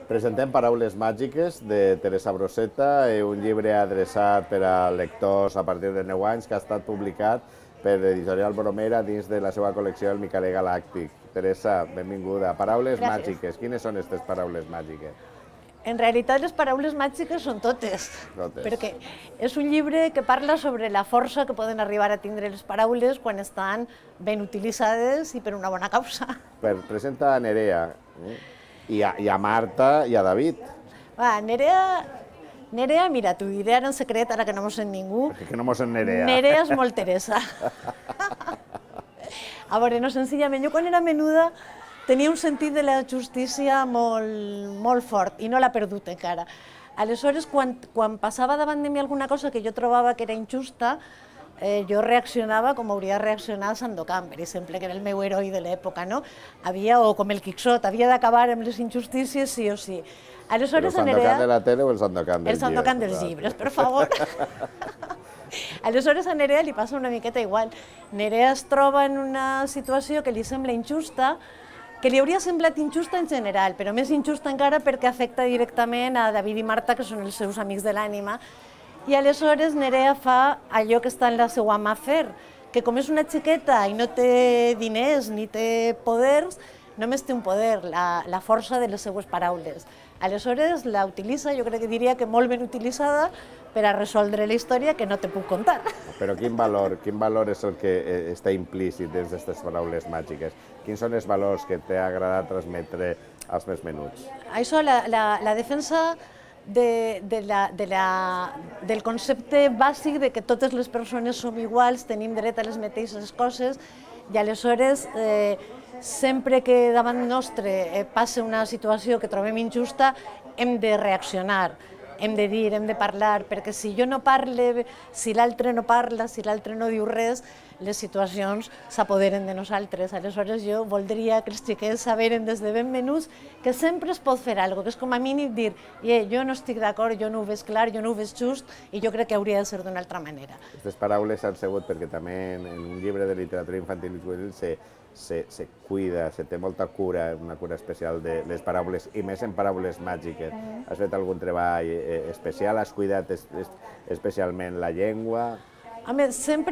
Presentem Paraules màgiques de Teresa Broseta, un llibre adreçat per a lectors a partir de 9 anys que ha estat publicat per l'editorial Bromera dins de la seva col·lecció El Micaler Galàctic. Teresa, benvinguda. Paraules màgiques. Quines són aquestes paraules màgiques? En realitat, les paraules màgiques són totes, perquè és un llibre que parla sobre la força que poden arribar a tindre les paraules quan estan ben utilitzades i per una bona causa. Presenta a Nerea, i a Marta i a David. Va, Nerea, mira, t'ho diré ara en secret, ara que no m'ho sent ningú. Que no m'ho sent Nerea. Nerea és molt Teresa. A veure, no, senzillament, jo quan era menuda tenia un sentit de la justícia molt fort i no l'ha perdut encara. Aleshores, quan passava davant de mi alguna cosa que jo trobava que era injusta, jo reaccionava com hauria de reaccionar Sandokan, per exemple, que era el meu heroi de l'època, no? O com el Quixot, havia d'acabar amb les injustícies sí o sí. Però el Sandokan de la tele o el Sandokan dels llibres? El Sandokan dels llibres, per favor. Aleshores a Nerea li passa una miqueta igual. Nerea es troba en una situació que li sembla injusta, que li hauria semblat injusta en general, però més injusta encara perquè afecta directament a David i Marta, que són els seus amics de l'ànima, i aleshores Nerea fa allò que està en la seva mà fer, que com és una xiqueta i no té diners ni té poders, només té un poder, la força de les seues paraules. Aleshores la utilitza, jo crec que diria que molt ben utilitzada, per a resoldre la història que no te puc contar. Però quin valor és el que està implícit dins d'aquestes paraules màgiques? Quins són els valors que t'ha agradat transmetre als més menuts? Això, la defensa del concepte bàsic de que totes les persones som iguals, tenim dret a les mateixes coses, i aleshores sempre que davant nostre passa una situació que trobem injusta, hem de reaccionar, hem de dir, hem de parlar, perquè si jo no parle, si l'altre no parla, si l'altre no diu res, les situacions s'apoderen de nosaltres. Aleshores jo voldria que els xiquets saberen des de ben menuts que sempre es pot fer alguna cosa, que és com a mínim dir jo no estic d'acord, jo no ho veig clar, jo no ho veig just i jo crec que hauria de ser d'una altra manera. Aquestes paraules han sigut perquè també en un llibre de literatura infantil i juvenil se cuida, se té molta cura, una cura especial de les paraules, i més en paraules màgiques. Has fet algun treball especial? Has cuidat especialment la llengua? Home,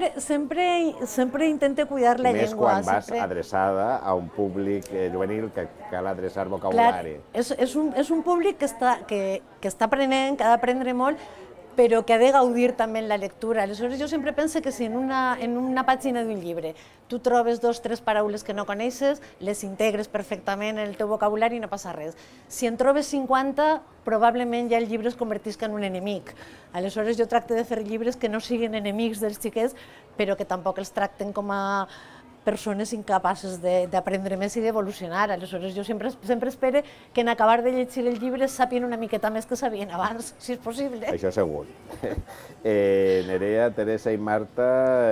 sempre intento cuidar la llengua. Més quan vas adreçada a un públic juvenil que cal adreçar vocabulari. És un públic que està aprenent, que ha d'aprendre molt, però que ha de gaudir també en la lectura. Aleshores, jo sempre penso que si en una pàgina d'un llibre tu trobes 2 o 3 paraules que no coneixes, les integres perfectament en el teu vocabulari i no passa res. Si en trobes 50, probablement ja el llibre es convertisca en un enemic. Aleshores, jo tracto de fer llibres que no siguin enemics dels xiquets, però que tampoc els tracten com a persones incapaces d'aprendre més i d'evolucionar. Aleshores, jo sempre espero que en acabar de llegir el llibre sàpien una miqueta més que sabien abans, si és possible. Això segur. Nerea, Teresa i Marta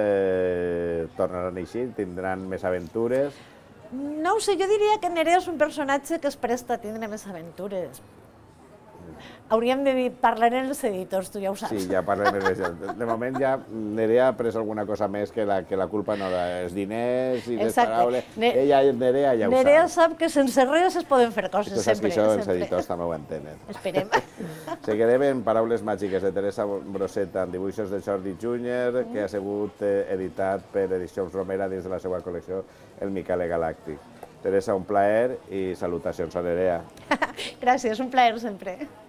tornaran així, tindran més aventures? No ho sé, jo diria que Nerea és un personatge que es presta a tindre més aventures. Hauríem de parlar amb els editors, tu ja ho saps. Sí, ja parlem amb ells. De moment ja Nerea ha pres alguna cosa més que la culpa no dels diners i les paraules. Ella, Nerea, ja ho sap. Nerea sap que sense res es poden fer coses, sempre. Tu saps que això els editors també ho entenen. Esperem. Seguirem en Paraules màgiques de Teresa Broseta, en dibuixos de Jordi Júnior, que ha sigut editat per Edicions Bromera dins de la seva col·lecció El Micaler Galàctic. Teresa, un plaer i salutacions a Nerea. Gràcies, un plaer sempre.